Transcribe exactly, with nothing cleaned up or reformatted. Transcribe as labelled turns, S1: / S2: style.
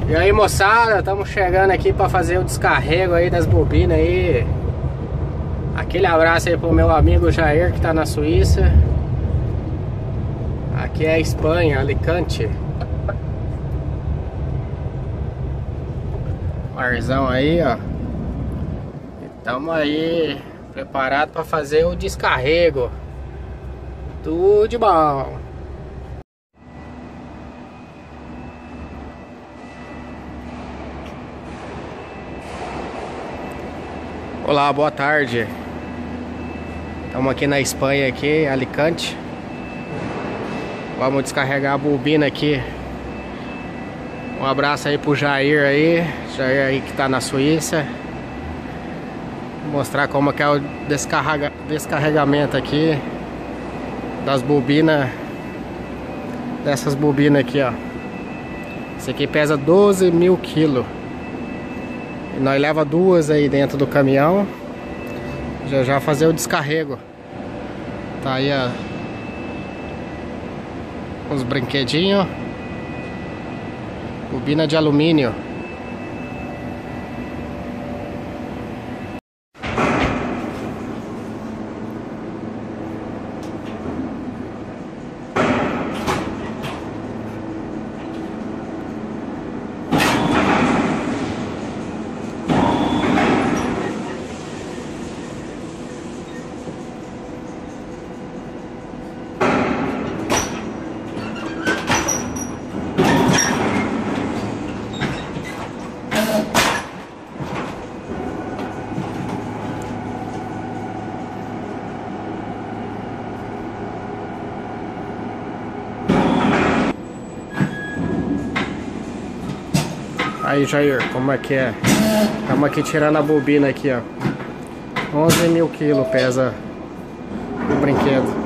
S1: E aí, moçada, estamos chegando aqui para fazer o descarrego aí das bobinas aí. Aquele abraço aí pro meu amigo Jair, que tá na Suíça. Aqui é a Espanha, Alicante. Marzão aí, ó. Estamos aí preparados para fazer o descarrego. Tudo de bom. Olá, boa tarde. Estamos aqui na Espanha, aqui, Alicante. Vamos descarregar a bobina aqui. Um abraço aí pro Jair aí, Jair aí que tá na Suíça. Vou mostrar como que é o descarrega, descarregamento aqui das bobinas, dessas bobinas aqui, ó. Esse aqui pesa doze mil quilos. E nós leva duas aí dentro do caminhão. Já já fazer o descarrego. Tá aí, ó, uns brinquedinhos. Bobina de alumínio. Aí, Jair, como é que é? Estamos aqui tirando a bobina aqui, ó. onze mil quilos pesa o brinquedo.